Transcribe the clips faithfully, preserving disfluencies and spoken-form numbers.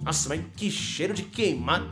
Nossa, mas que cheiro de queimado.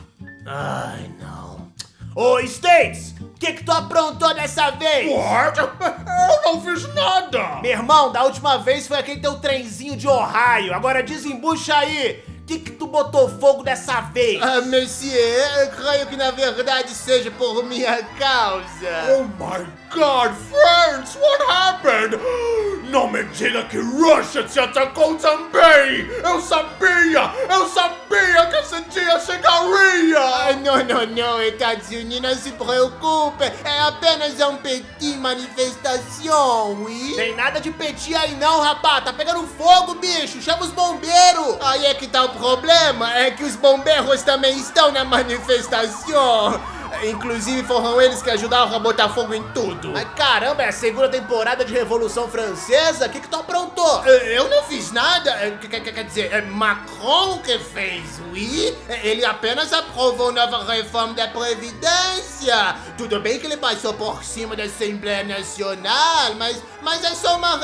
Ai, não. Ô, States, o que que tu aprontou dessa vez? What? Eu não fiz nada. Meu irmão, da última vez foi aquele teu trenzinho de Ohio. Agora desembucha aí. O que que tu botou fogo dessa vez? Ah, monsieur, eu creio que na verdade seja por minha causa. Oh my God, friends, what happened? Não me diga que Russia te atacou também! Eu sabia! Eu sabia que esse dia chegaria! Ah, não, não, não, Estados Unidos, não se preocupe. É apenas um petit manifestação, oui? Tem nada de petit aí não, rapaz. Tá pegando fogo, bicho. Chama os bombeiros. Aí é que tá o problema, é que os bombeiros também estão na manifestação. Inclusive foram eles que ajudaram a botar fogo em tudo. Mas caramba, é a segunda temporada de Revolução Francesa? O que que tu aprontou? Eu não fiz nada, quer dizer, é Macron que fez, oui? Ele apenas aprovou nova reforma da Previdência. Tudo bem que ele passou por cima da Assembleia Nacional, mas, mas é só uma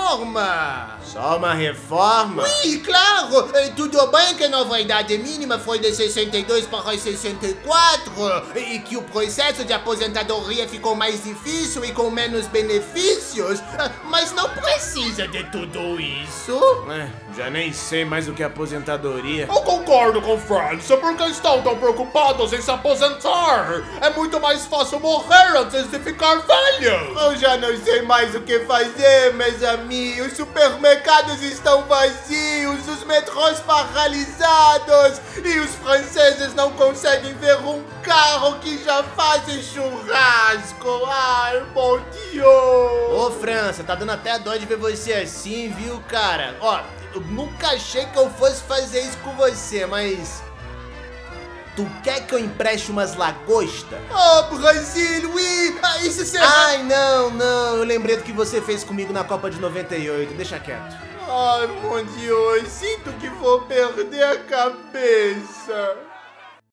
reforma. Só uma reforma? Oui, claro. Tudo bem que a nova idade mínima foi de sessenta e dois para sessenta e quatro e que o processo de aposentadoria ficou mais difícil e com menos benefícios, mas não precisa de tudo isso. É, já nem sei mais o que é aposentadoria. Eu concordo com França, porque estão tão preocupados em se aposentar. É muito mais fácil morrer antes de ficar velho. Eu já não sei mais o que fazer, meus amigos. Os supermercados estão vazios, os metrôs paralisados e os franceses não conseguem ver um carro que já fazem churrasco. Ai, mon Dieu. Ô, França, tá dando até dó de ver você assim, viu, cara? Ó, eu nunca achei que eu fosse fazer isso com você, mas... Tu quer que eu empreste umas lagostas? Oh, Brasil, oui! Ah, isso será... Ai, não, não. Eu lembrei do que você fez comigo na Copa de noventa e oito. Deixa quieto. Ai, mon Dieu, sinto que vou perder a cabeça.